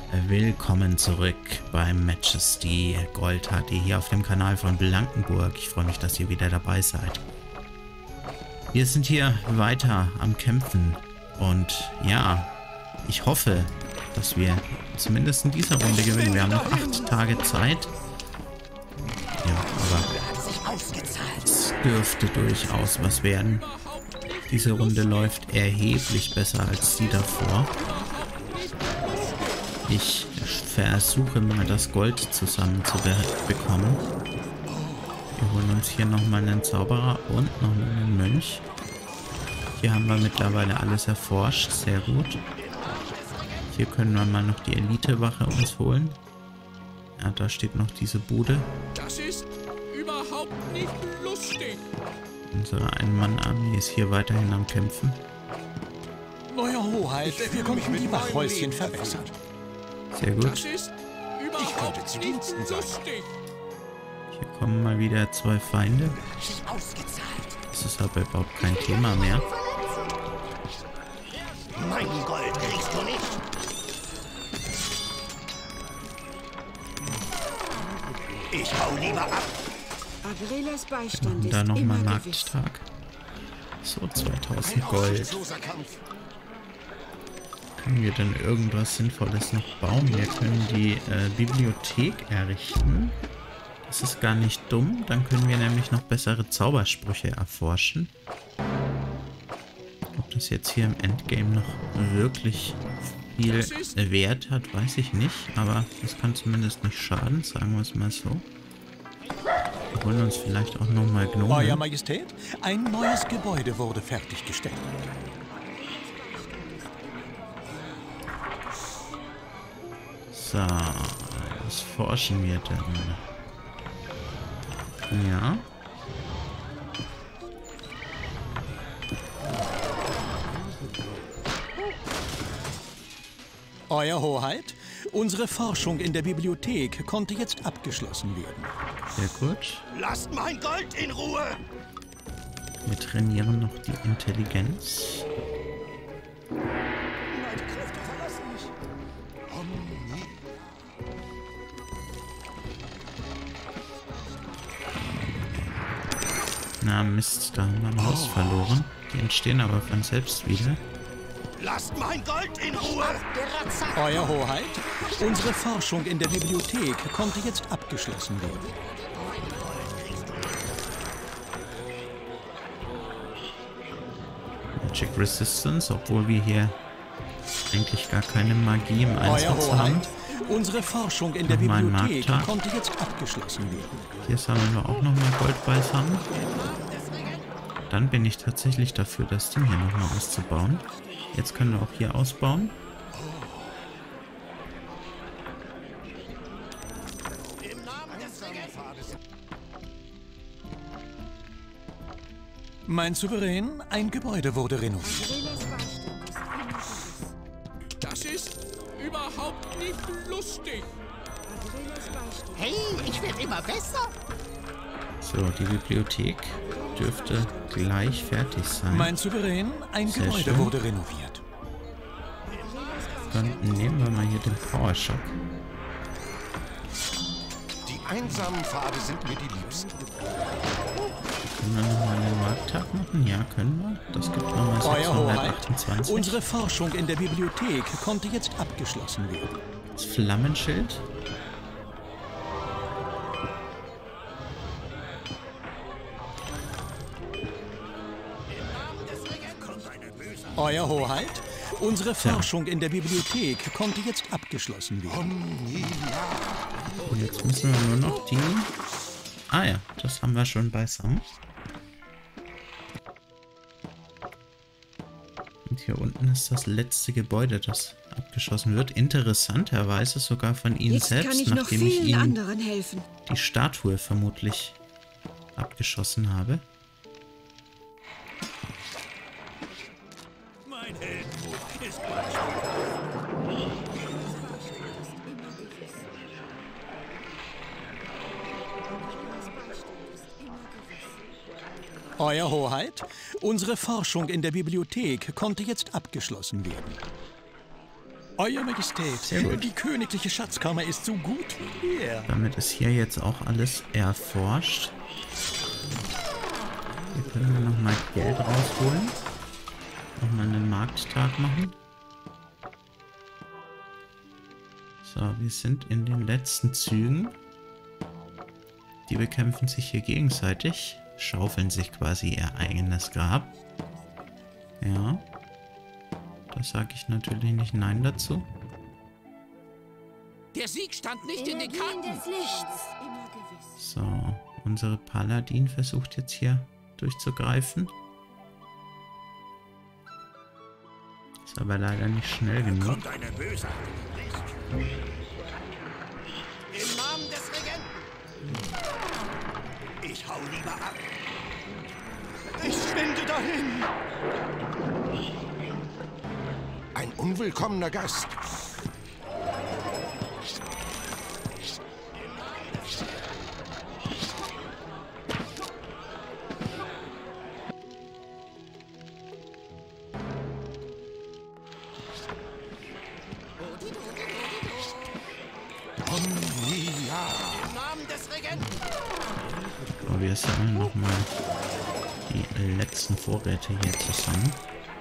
Willkommen zurück beim Majesty Gold HD hier auf dem Kanal von Blankenburg. Ich freue mich, dass ihr wieder dabei seid. Wir sind hier weiter am Kämpfen und ja, ich hoffe, dass wir zumindest in dieser Runde gewinnen. Wir haben noch 8 Tage Zeit. Ja, aber es dürfte durchaus was werden. Diese Runde läuft erheblich besser als die davor. Ich versuche mal das Gold zusammen zu bekommen. Wir holen uns hier nochmal einen Zauberer und nochmal einen Mönch. Hier haben wir mittlerweile alles erforscht. Sehr gut. Hier können wir mal noch die Elitewache uns holen. Ja, da steht noch diese Bude. Das ist überhaupt nicht lustig. Unsere Ein-Mann-Armee ist hier weiterhin am Kämpfen. Euer Hoheit, wir konnten die Wachhäuschen verbessern. Sehr gut. Das ist überhaupt nicht lustig. Hier kommen mal wieder 2 Feinde. Das ist aber überhaupt kein Thema mehr. Mein Gold kriegst du nicht. Ich hau lieber ab. Agrelas Wir Beistand machen ist da nochmal immer gewiss. Markttag. So, 2000 Gold. Können wir denn irgendwas Sinnvolles noch bauen? Wir können die Bibliothek errichten. Das ist gar nicht dumm. Dann können wir nämlich noch bessere Zaubersprüche erforschen. Ob das jetzt hier im Endgame noch wirklich viel Wert hat, weiß ich nicht. Aber es kann zumindest nicht schaden, sagen wir es mal so. Wir holen uns vielleicht auch nochmal Gnomen. Euer Majestät, ein neues Gebäude wurde fertiggestellt. So, was forschen wir denn? Ja. Euer Hoheit, unsere Forschung in der Bibliothek konnte jetzt abgeschlossen werden. Sehr gut. Lasst mein Gold in Ruhe. Wir trainieren noch die Intelligenz. Meine Kräfte verlassen mich. Na Mist, da haben wir ein Haus verloren. Die entstehen aber von selbst wieder. Lasst mein Gold in Ruhe. Euer Hoheit, unsere Forschung in der Bibliothek konnte jetzt abgeschlossen werden. Magic Resistance, obwohl wir hier eigentlich gar keine Magie im Euer Einsatz haben. Hoheit, unsere Forschung in der Nochmal ein Bibliothek Markttag. konnte jetzt abgeschlossen werden. Hier sammeln wir auch nochmal Goldbalsam. Dann bin ich tatsächlich dafür, das Ding hier nochmal auszubauen. Jetzt können wir auch hier ausbauen. Mein Souverän, ein Gebäude wurde renoviert. Agrelas Beistand ist immer gewiss. Das ist überhaupt nicht lustig. Agrelas Beistand. Hey, ich werde immer besser. So, die Bibliothek dürfte gleich fertig sein. Mein Souverän, ein Sehr Gebäude schön. wurde renoviert. Dann nehmen wir mal hier den Power Shock. Die einsamen Pfade sind mir die liebsten. Können wir nochmal einen Markttag machen? Ja, können wir. Das gibt nochmal Euer Hoheit, 628. unsere Forschung in der Bibliothek konnte jetzt abgeschlossen werden. Das Flammenschild. Euer Hoheit, unsere Forschung in der Bibliothek konnte jetzt abgeschlossen werden. Und jetzt müssen wir nur noch die... Ah ja, das haben wir schon beisammen. Und hier unten ist das letzte Gebäude, das abgeschossen wird. Interessanterweise sogar von Ihnen Jetzt kann selbst, ich noch nachdem ich vielen Ihnen anderen helfen. die Statue vermutlich abgeschossen habe. Mein Heldenmut ist Euer Hoheit, unsere Forschung in der Bibliothek konnte jetzt abgeschlossen werden. Euer Majestät, Sehr gut. die königliche Schatzkammer ist so gut wie leer. Damit ist hier jetzt auch alles erforscht. Hier können wir nochmal Geld rausholen. Nochmal einen Markttag machen. So, wir sind in den letzten Zügen. Die bekämpfen sich hier gegenseitig. Schaufeln sich quasi ihr eigenes Grab. Ja. Da sage ich natürlich nicht Nein dazu. Der Sieg stand nicht in den Karten. Des Lichts. Immer gewiss. So, unsere Paladin versucht jetzt hier durchzugreifen. Ist aber leider nicht schnell genug. Kommt eine bösartige List. Im Namen des Regenten. Ich hau lieber ab. Ich schwinde dahin. Ein unwillkommener Gast. Im Namen des Regenten. So, wir sammeln nochmal die letzten Vorräte hier zusammen.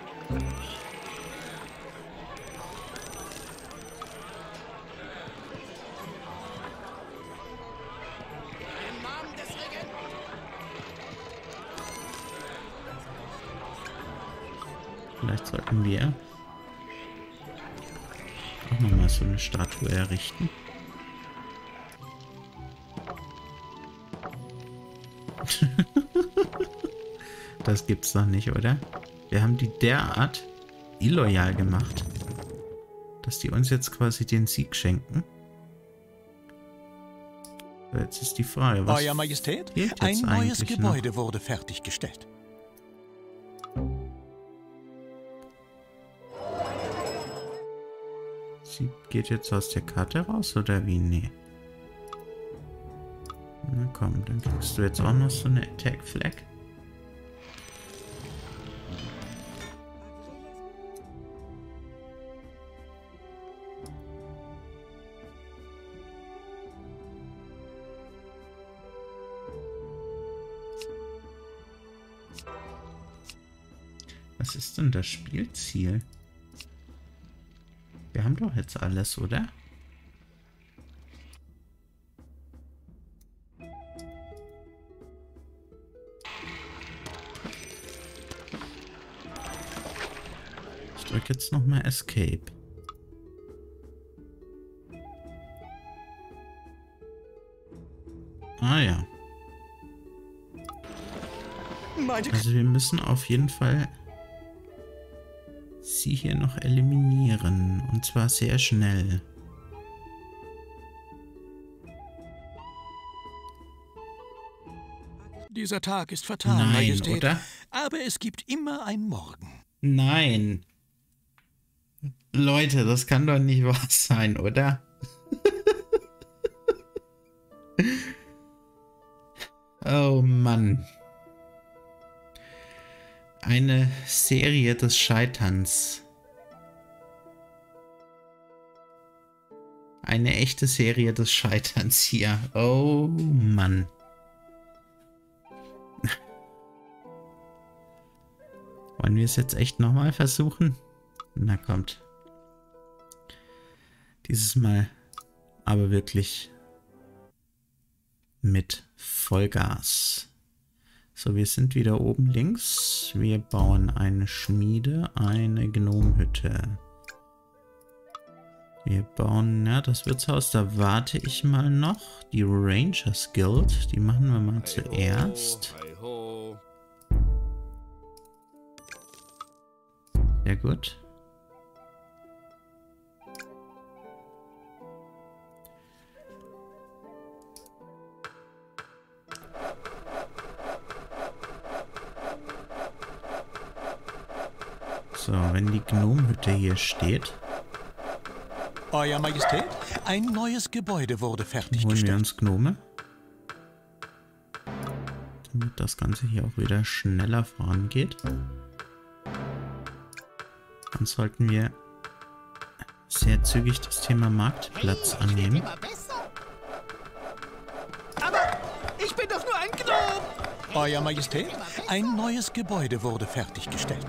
Im Namen des Regenten. Vielleicht sollten wir auch nochmal so eine Statue errichten. Das gibt's doch nicht, oder? Wir haben die derart illoyal gemacht, dass die uns jetzt quasi den Sieg schenken. So, jetzt ist die Frage, was Euer Majestät, fehlt ein jetzt neues eigentlich Gebäude noch? wurde fertiggestellt. Sie geht jetzt aus der Karte raus, oder wie? Nee. Na komm, dann kriegst du jetzt auch noch so eine Attack Flag. Was ist denn das Spielziel? Wir haben doch jetzt alles, oder? Ich drücke jetzt nochmal Escape. Ah ja. Also wir müssen auf jeden Fall sie hier noch eliminieren. Und zwar sehr schnell. Dieser Tag ist fatal, Nein, Majestät. oder? Aber es gibt immer ein Morgen. Nein. Leute, das kann doch nicht wahr sein, oder? Oh Mann. Eine Serie des Scheiterns. Eine echte Serie des Scheiterns hier. Oh Mann. Wollen wir es jetzt echt nochmal versuchen? Na kommt. Dieses Mal aber wirklich mit Vollgas. So, wir sind wieder oben links. Wir bauen eine Schmiede, eine Gnomhütte. Wir bauen, ja, das Wirtshaus, da warte ich mal noch. Die Rangers Guild, die machen wir mal zuerst. Sehr gut. So, wenn die Gnomhütte hier steht, Euer Majestät, ein neues Gebäude wurde holen wir fertiggestellt. uns Gnome. Damit das Ganze hier auch wieder schneller vorangeht. Dann sollten wir sehr zügig das Thema Marktplatz annehmen. Immer besser. Aber ich bin doch nur ein Gnome. Euer Majestät, ein neues Gebäude wurde fertiggestellt.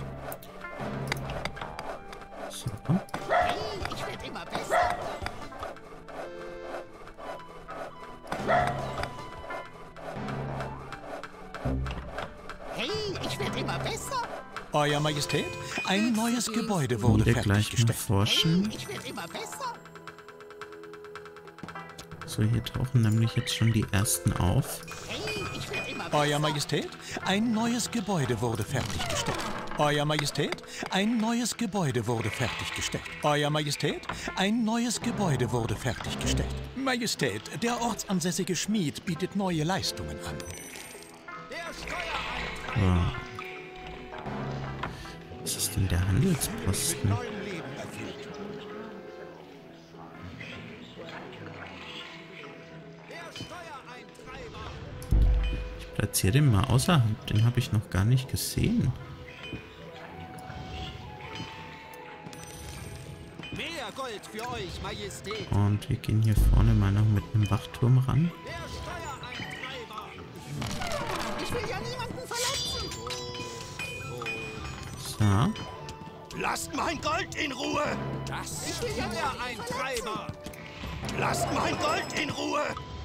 So. Hey, ich werde immer besser. Hey, ich werde immer besser. Euer Majestät, ein neues Gebäude wurde Wieder gleich mal fertiggestellt. forschen. Ich werde immer besser. So, hier tauchen nämlich jetzt schon die ersten auf. Hey, ich werde immer besser. Euer Majestät, ein neues Gebäude wurde fertiggestellt. Euer Majestät, ein neues Gebäude wurde fertiggestellt. Euer Majestät, ein neues Gebäude wurde fertiggestellt. Majestät, der ortsansässige Schmied bietet neue Leistungen an. So. Was ist denn der Handelsposten? Ich platziere den mal außerhalb. Den habe ich noch gar nicht gesehen. Mehr Gold für euch, Majestät. Und wir gehen hier vorne mal noch mit einem Wachturm ran. Der Steuereintreiber. Ich will ja niemanden verletzen. So. Lasst mein Gold in Ruhe. Ich will ja Steuereintreiber. Lasst mein Gold in Ruhe.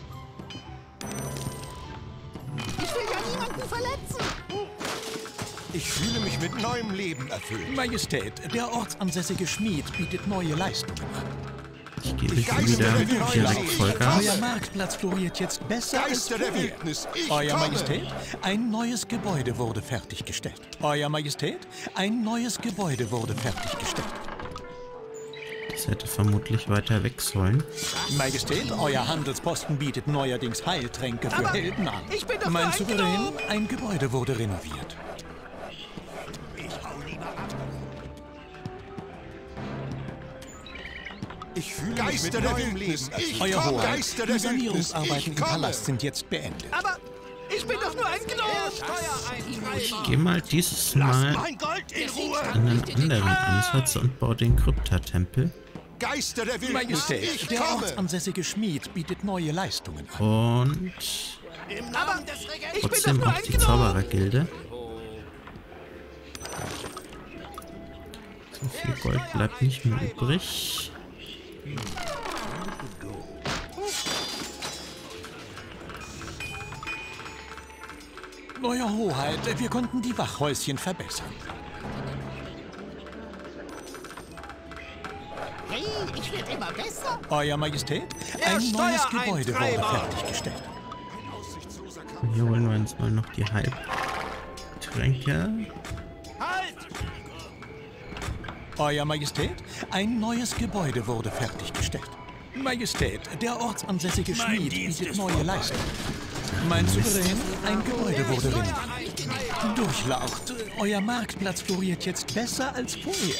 Ich will ja niemanden verletzen. Ich fühle mich mit neuem Leben erfüllt. Majestät, der ortsansässige Schmied bietet neue Leistungen an. Ich gebe hier wieder direkt Vollgas. Euer Marktplatz floriert jetzt besser als Geister der vorher. Wildnis, ich Euer komme. Majestät, ein neues Gebäude wurde fertiggestellt. Euer Majestät, ein neues Gebäude wurde fertiggestellt. Das hätte vermutlich weiter weg sollen. Majestät, euer Handelsposten bietet neuerdings Heiltränke für Helden an. ich bin doch Mein nur ein Souverän, Gnome. ein Gebäude wurde renoviert. Ich hau lieber ab. Ich fühle mich mit neuem Leben erfüllt. Euer Hoheit, Geister die der Wildnis, Sanierungsarbeiten ich im komme. Palast sind jetzt beendet. Aber ich bin doch nur ein Gnome. Ich gehe mal dieses Lasst Mal mein Gold in Ruhe. in einen anderen Ansatz und baue den Krypta-Tempel. Geister der Wildnis, Majestät, ich der komme. ortsansässige Schmied bietet neue Leistungen an. Und Im Namen des Regenten. trotzdem auch die Zauberergilde. So viel Gold bleibt nicht mehr übrig. Euer Hoheit, wir konnten die Wachhäuschen verbessern. Hey, ich werde immer besser. Euer Majestät, ein neues Gebäude wurde Steuereintreiber. fertiggestellt. So, hier holen wir uns mal noch die Heiltränke. Halt! Euer Majestät, ein neues Gebäude wurde fertiggestellt. Majestät, der ortsansässige Schmied bietet neue Leistungen. Mein Souverän, ein Gebäude wurde renoviert. Durchlaucht, euer Marktplatz floriert jetzt besser als vorher.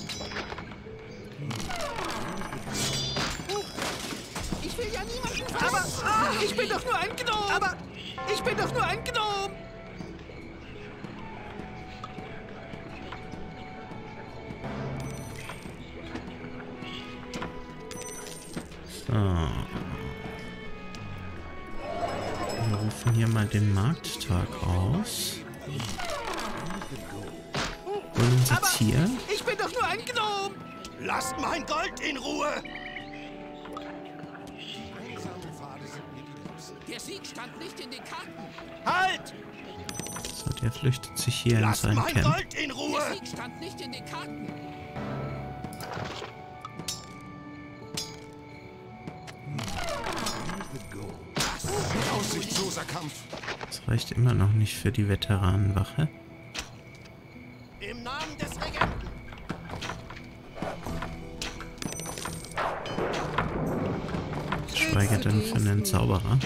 Ich will ja niemanden verletzen. Aber ich bin doch nur ein Gnome. Aber ich bin doch nur ein Gnome. So. Wir rufen hier mal den Markttag aus. Holen uns jetzt hier. Ich bin doch nur ein Gnome. Lasst mein Gold in Ruhe. Der Sieg stand nicht in den Karten. Halt! So, der flüchtet sich hier in Lasst sein mein Camp. Gold in Ruhe. Der Sieg stand nicht in den Karten. Aussichtsloser Kampf. Das reicht immer noch nicht für die Veteranenwache. Im Namen des Regenten. Geschweige denn für einen Zauberer.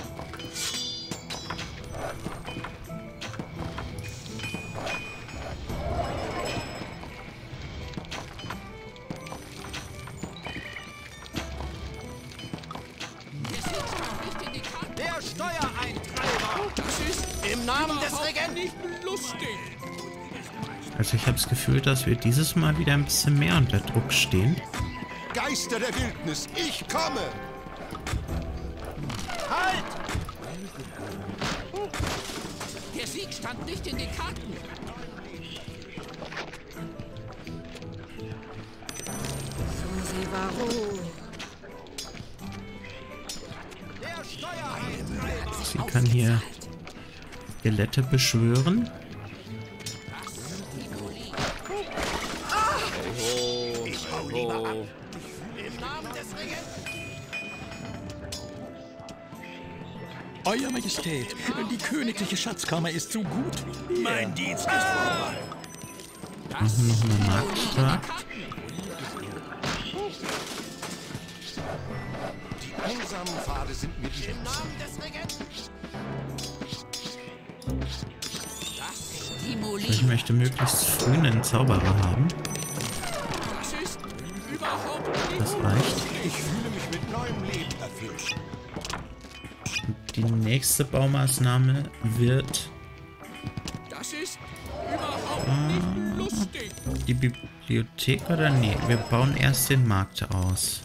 Der Sieg stand nicht in den Karten. Der Steuereintreiber. Das ist im Namen des Überhaupt Regenten. nicht lustig. Also ich habe das Gefühl, dass wir dieses Mal wieder ein bisschen mehr unter Druck stehen. Geister der Wildnis, ich komme! Halt! Der Sieg stand nicht in den Karten. Sie kann hier Skelette beschwören. Ich hau lieber ab. Im Namen des Regenten. Euer Majestät, die königliche Schatzkammer ist so gut wie Mein Dienst ist vorbei. Machen noch einen Markttag. Die einsamen Pfade sind mir Im lieb. Namen des Regenten. Ich möchte möglichst früh einen Zauberer haben. Das ist überhaupt nicht Das reicht. Ich fühle mich mit neuem Leben erfüllt. Die nächste Baumaßnahme wird Das ist überhaupt nicht lustig. die Bibliothek oder nee? Wir bauen erst den Markt aus.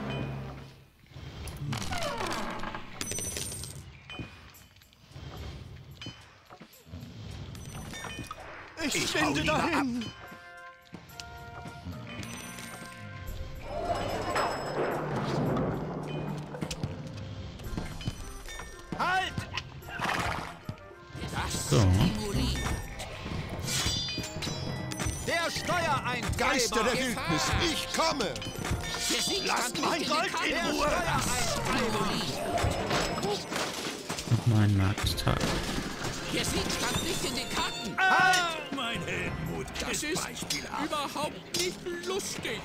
Ich finde dahin. Halt! So. Der Steuereintreiber. Geister der Wildnis, ich komme! Der Sieg Lasst stand mein nicht in Gold den in Karten. Ruhe. Nochmal ein Markttag. Der Sieg stand nicht in den Karten. Halt! Mein Heldenmut Das ist überhaupt nicht lustig.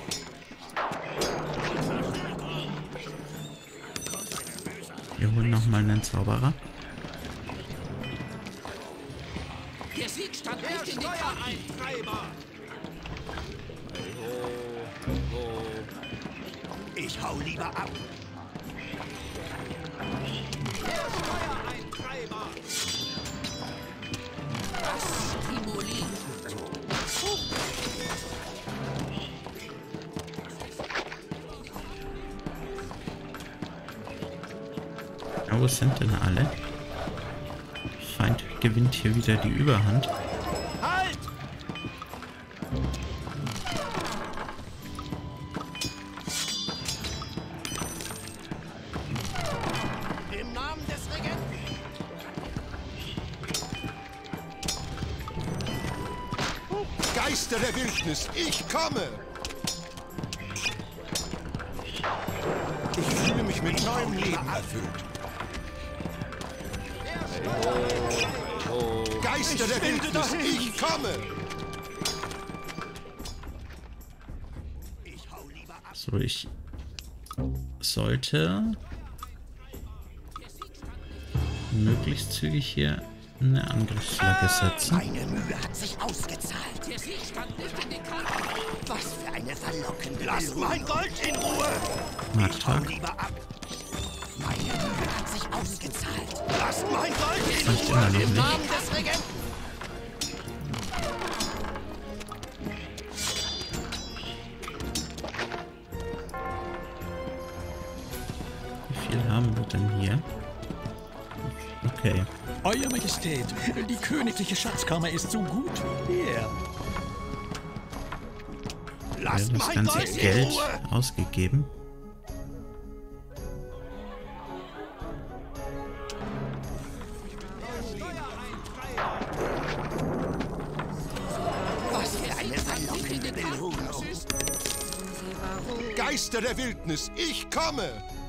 Wir holen nochmal einen Zauberer. Der Sieg stand Der nicht in den Karten. Steuereintreiber. Ich hau lieber ab. Der Steuereintreiber. Ja, wo sind denn alle? Feind gewinnt hier wieder die Überhand. Halt! Im Namen des Regenten. Geister der Wildnis, ich komme! Ich fühle mich mit neuem Leben erfüllt. Geister der Wildnis, ich komme! Ich hau lieber ab. So, ich sollte möglichst zügig hier eine Angriffsflagge setzen. Meine Mühe hat sich ausgezahlt. Der Sieg stand nicht in den Karten. Was für eine verlockende Lasst mein Gold in Ruhe! Markttag. Lieber ab. Meine Mühe hat sich ausgezahlt. Lasst mein Gold in Reicht immer noch Ruhe! Im nicht. Namen des Regenten. Wie viel haben wir denn hier? Okay. Euer Majestät, die königliche Schatzkammer ist so gut wie er. Wir Lasst haben das mein ganze Gold in Geld Ruhe! ausgegeben. Was für eine verlockende Belohnung. Geister der Wildnis, ich komme!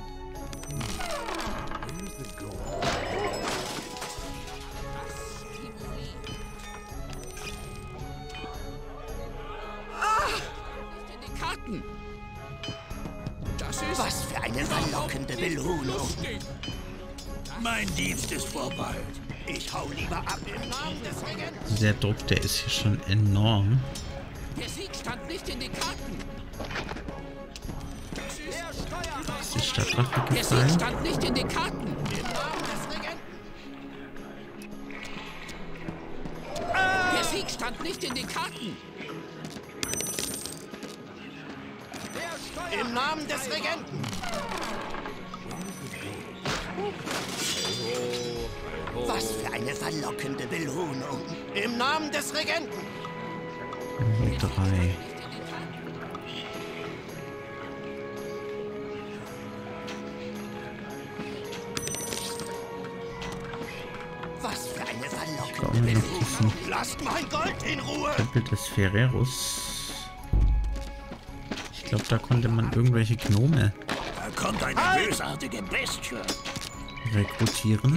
In den Karten. Das ist Was für eine verlockende Belohnung. lustig. Mein Dienst ist vorbei. Ich hau lieber ab im Namen des Regenten. Der Druck, der ist hier schon enorm. Der Sieg stand nicht in den Karten. Das ist Ist die Stadtwache Der Sieg gefallen? stand nicht in den Karten. Im Namen des Regenten. Der Sieg stand nicht in den Karten. Der Im Namen des Regenten. Was für eine verlockende Belohnung. Im Namen des Regenten. 3. Was für eine verlockende Belohnung. Lasst mein Gold in Ruhe. Tempel des Ferreros. Ich glaube, da konnte man irgendwelche Gnome Da kommt eine bösartige Bestie. rekrutieren.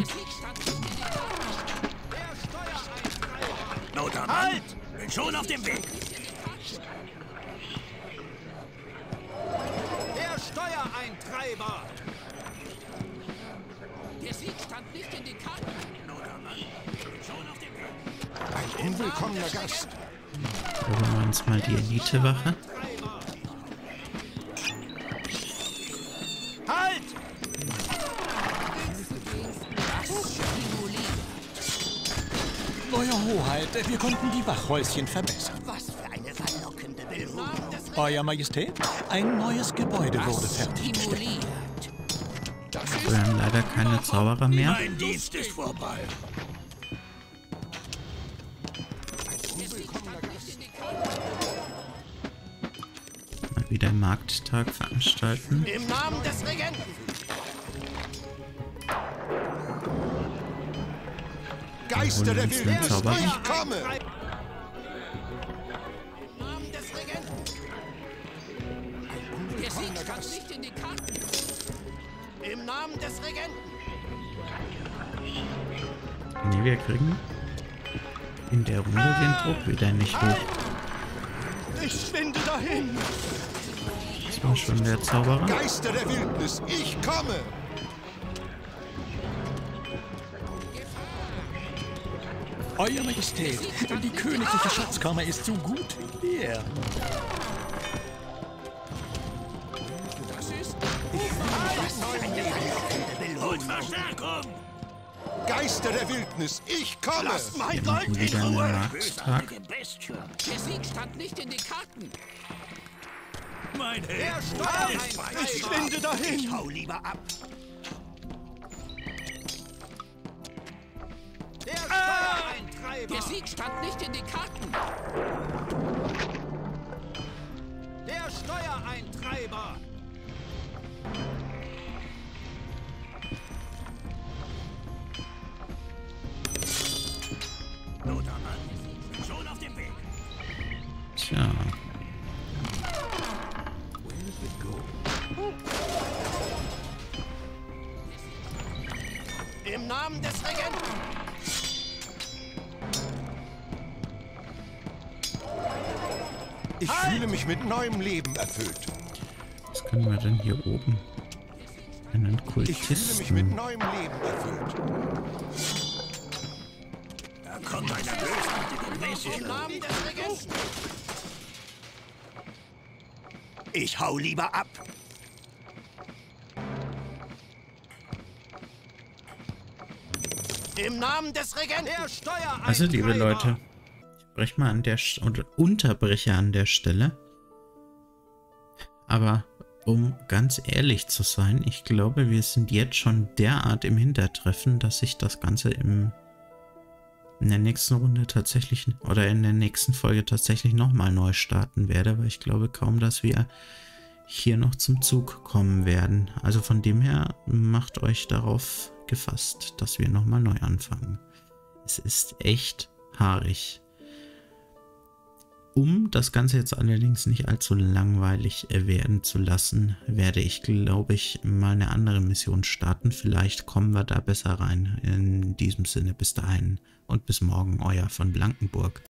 Halt! Bin schon auf dem Weg. Der Steuereintreiber! Der Sieg stand nicht in den Karten. Ein unwillkommener Gast. Holen wir uns mal die Elitewache. Halt! Euer Hoheit, wir konnten die Wachhäuschen verbessern. Was für eine verlockende Belohnung. Euer Majestät, ein neues Gebäude wurde fertiggestellt. Wir haben leider keine Zauberer mehr. Mein Dienst ist vorbei. Mal wieder einen Markttag veranstalten. Im Namen des Regenten. Geister der uns den Wildnis, Zauberer. ich komme! Im Namen des Regenten. Der Sieg stand nicht in den Karten. Im Namen des Regenten. Nee, wir kriegen in der Runde den Druck wieder nicht hoch. Ich schwinde dahin. Das war schon der Zauberer. Geister der Wildnis, ich komme! Euer Majestät, die königliche Schatzkammer ist so gut wie leer. Und Verstärkung. Geister der Wildnis, ich komme! Lasst mein Wir Gold machen in wieder einen Ruhe. Markttag. Der Sieg stand nicht in den Karten. Mein Der Herr. Steuereintreiber! Ich schwinde dahin. Ich hau lieber ab. Der Steuereintreiber! Der Sieg stand nicht in den Karten. Der Steuereintreiber! Schon auf dem Weg. Tja. Im Namen des Regenten. Ich fühle mich mit neuem Leben erfüllt. Was können wir denn hier oben? Einen Ich fühle mich mit Kultisten. neuem Leben erfüllt. Da kommt eine bösartige Bestie. Im Namen des Regenten. Ich hau lieber ab. Im Namen des Regenten. Der Steuereintreiber! Also, liebe Leute, ich breche mal an der oder unterbreche an der Stelle. Aber um ganz ehrlich zu sein, ich glaube, wir sind jetzt schon derart im Hintertreffen, dass ich das Ganze in der nächsten Runde tatsächlich oder in der nächsten Folge tatsächlich nochmal neu starten werde, weil ich glaube kaum, dass wir hier noch zum Zug kommen werden. Also von dem her macht euch darauf gefasst, dass wir nochmal neu anfangen. Es ist echt haarig. Um das Ganze jetzt allerdings nicht allzu langweilig werden zu lassen, werde ich, glaube ich, mal eine andere Mission starten. Vielleicht kommen wir da besser rein. In diesem Sinne, bis dahin und bis morgen, euer von Blankenburg.